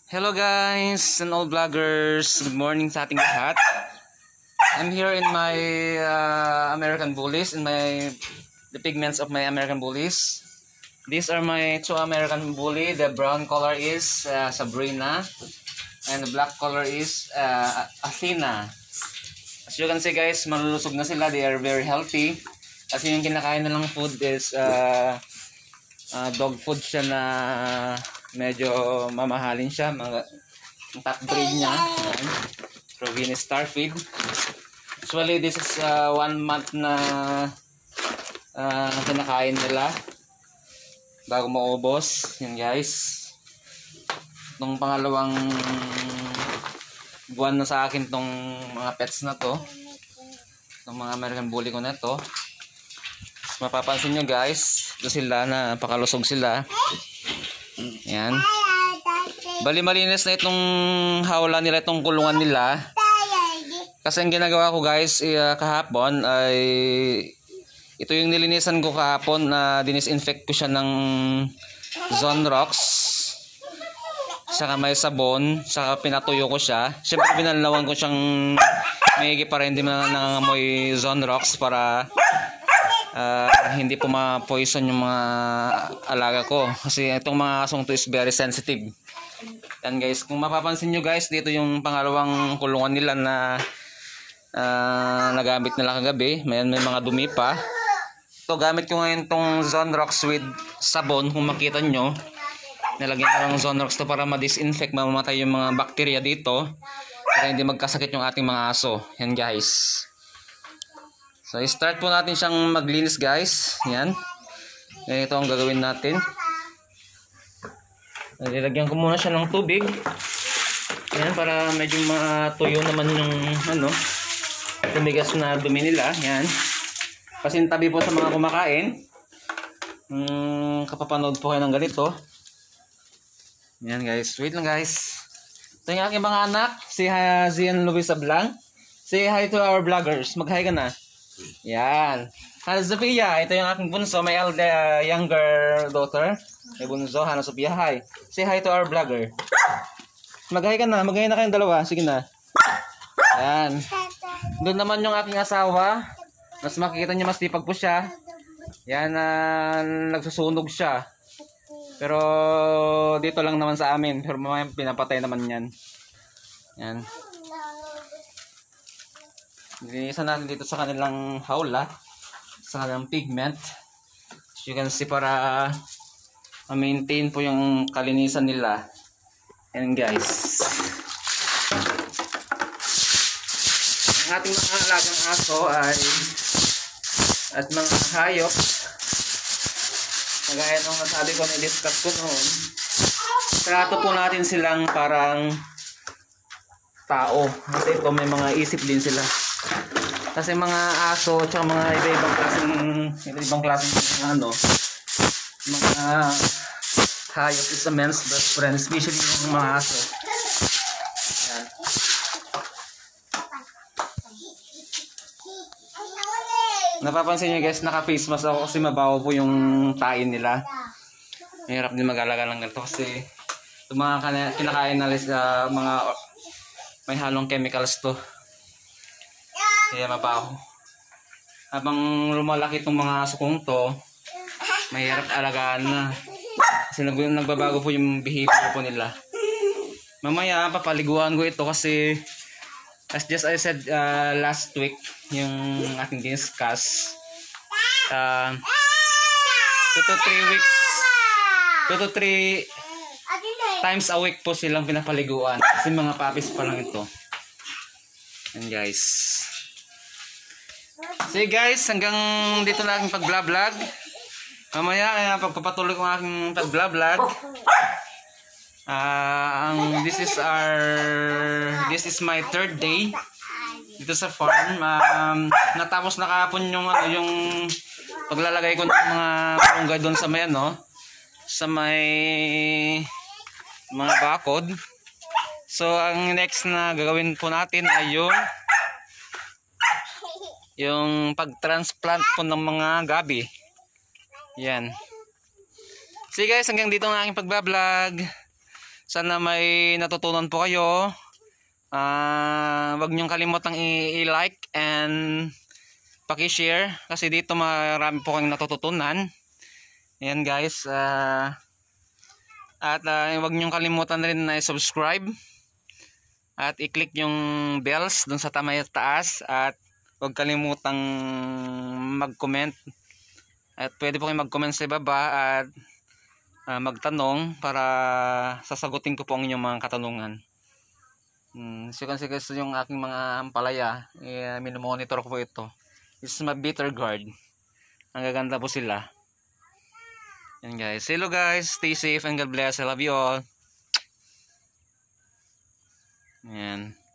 Hello guys and all vloggers, good morning sa ating lahat. I'm here in my American Bullies, the pigments of my American Bullies. These are my two American Bully. The brown color is Sabrina and the black color is Athena. As you can see guys, malulusog na sila. They are very healthy. Kasi yung kinakain nilang food is dog food siya na medyo mamahalin siya, mga top breed niya. Provenus Starfeed. Usually this is 1 month na kinakain nila bago maubos. Yan guys, itong pangalawang buwan na sa akin tong mga pets na to, itong mga American Bully ko na to. Mapapansin nyo guys, ito sila, napakalusog sila. Yan. Bali malinis na itong hawla nila, itong kulungan nila. Kasi ang ginagawa ko guys, kahapon ay ito yung nilinisan ko kahapon na dinisinfect ko siya ng Zonrox. Saka may sabon, saka pinatuyo ko siya. Siyempre pinalawan ko siyang maigi para hindi nangangamoy Zonrox para hindi po ma-poison yung mga alaga ko. Kasi itong mga asong to is very sensitive. Yan guys, kung mapapansin nyo guys, dito yung pangalawang kulungan nila na nagamit nila kagabi. May mga dumi pa. So gamit ko ngayon tong Zonrox with sabon. Kung makita nyo, nilagyan ko ng Zonrox to para ma-disinfect, mamamatay yung mga bakterya dito para hindi magkasakit yung ating mga aso. Yan guys. So start po natin siyang maglinis guys. Yan. Ito ang gagawin natin. Nilagyan ko muna siya ng tubig. Yan, para medyo matuyo naman yung tumigas na dumi nila. Yan. Pasintabi po sa mga kumakain. Kapapanood po kayo ng ganito. Yan guys. Wait lang guys. Ito yung aking mga anak. Si Zian Luisa Blanc. Say hi to our vloggers. Mag-hi ka na. Yan. Hana Sophia, ito yung aking bunso. May younger daughter. May bunso, Hana Sophia. Hi. Say hi to our vlogger. Mag-hi ka na. Mag-hi na kayong dalawa. Sige na. Yan. Doon naman yung aking asawa. Mas makikita niyo, mas tipag po siya. Yan, nagsusunog siya. Pero dito lang naman sa amin. Pero mamaya pinapatay naman yan. Yan. Linisan natin dito sa kanilang hawla, sa kanilang pigment. As you can see, para ma-maintain po yung kalinisan nila. And guys, ang ating mga alagang aso at mga hayop, kagaya nung nasabi ko, na-discuss ko noon, trato po natin silang parang tao. Kasi ito may mga isip din sila. Kasi mga aso at mga ibang klaseng mga hayop is a man's best friend, especially yung mga aso. Yan. Napapansin nyo guys, naka-face mask ako kasi mabaho po yung tain nila. Mahirap din mag-alaga ng ganito kasi yung mga kinakain na mga may halong chemicals to. Kaya mabaho. Habang lumalaki itong mga sukong to, mahirap alagaan na. Kasi nagbabago po yung behavior po nila. Mamaya papaliguan ko ito kasi as just I said last week, yung ating discuss, 2 to 3 weeks, 2 to 3 times a week po silang pinapaliguan. Kasi mga puppies pa lang ito. And guys, so guys, hanggang dito na aking pag-vlog. Mamaya pagpapatuloy ko ang aking pag-vlog. This is my 3rd day dito sa farm. Natapos na kahapon yung paglalagay ko ng mga malunggay doon sa may sa may mga bakod. So ang next na gagawin po natin ay yung pag-transplant po ng mga gabi. Yan. So guys, hanggang dito ang aking pag-vlog. Sana may natutunan po kayo. Wag niyong kalimutang i-like and paki-share kasi dito marami po kayong natututunan. Ayan guys. Wag niyong kalimutan rin na i-subscribe at i-click yung bells dun sa taas at wag kalimutang mag-comment. At pwede po kayong mag-comment sa ibaba at magtanong para sasagutin ko po ang inyong mga katanungan. Kasi yung aking mga ampalaya, minomonitor ko po ito. This is my bitter gourd. Ang gaganda po sila. Yan guys. Hello guys. Stay safe and God bless. I love you all. Yan.